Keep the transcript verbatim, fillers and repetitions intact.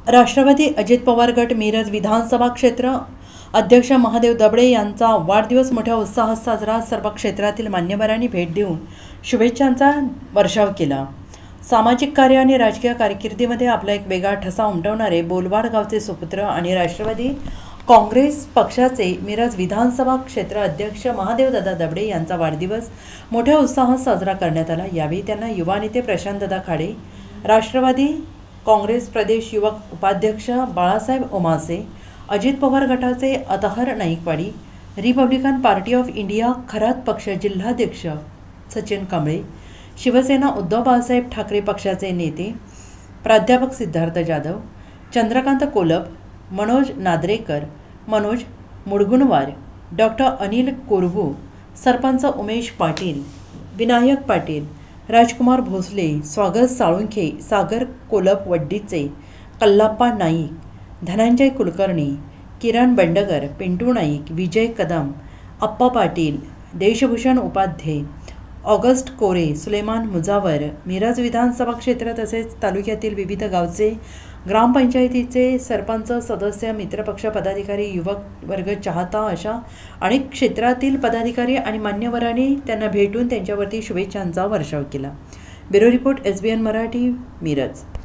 राष्ट्रवादी अजित पवार गट मिरज विधानसभा क्षेत्र अध्यक्ष महादेव दबडे यांचा वाढदिवस मोठ्या उत्साहात साजरा। सर्व क्षेत्रातील मान्यवरांनी भेट देऊन शुभेच्छांचा वर्षाव केला। सामाजिक कार्य आणि राजकीय कारकिर्दीमध्ये आपला एक वेगळा ठसा उमटवणारे बोलवाड गावचे सुपुत्र आणि राष्ट्रवादी काँग्रेस पक्षाचे मिरज विधानसभा क्षेत्र अध्यक्ष महादेवदादा दबडे यांचा वाढदिवस मोठ्या उत्साहात साजरा करण्यात आला। यावेळी त्यांना युवा नेते प्रशांतदादा खाडे, राष्ट्रवादी काँग्रेस प्रदेश युवक उपाध्यक्ष बाळासाहेब ओमासे, अजित पवार गटाचे Athar Naikwadi, Republican Party of India Kharat पक्ष जिल्हाध्यक्ष सचिन कांबळे, शिवसेना उद्धव बाळासाहेब ठाकरे पक्षाचे नेते प्राध्यापक सिद्धार्थ जाधव, चंद्रकांत कोलप, मनोज नाद्रेकर, मनोज मुडगुणवार, डॉक्टर अनिल कोरबू, सरपंच उमेश पाटील, विनायक पाटील, राजकुमार भोसले, स्वागत साळुंखे, सागर कोलप वड्डीचे, कल्लाप्पा नाईक, धनंजय कुलकर्णी, किरण बंडगर, पिंटू नाईक, विजय कदम, अप्पा पाटील, देशभूषण उपाध्ये, ऑगस्ट कोरे, सुलेमान मुजावर, मिरज विधानसभा क्षेत्र तसेच तालुक्यातील विविध गावचे ग्रामपंचायतीचे सरपंच, सदस्य, मित्रपक्ष पदाधिकारी, युवक वर्ग चाहता अशा अनेक क्षेत्रातील पदाधिकारी आणि मान्यवरांनी त्यांना भेटून त्यांच्यावरती शुभेच्छांचा वर्षाव केला। Bureau report S B N Marathi, Miraj.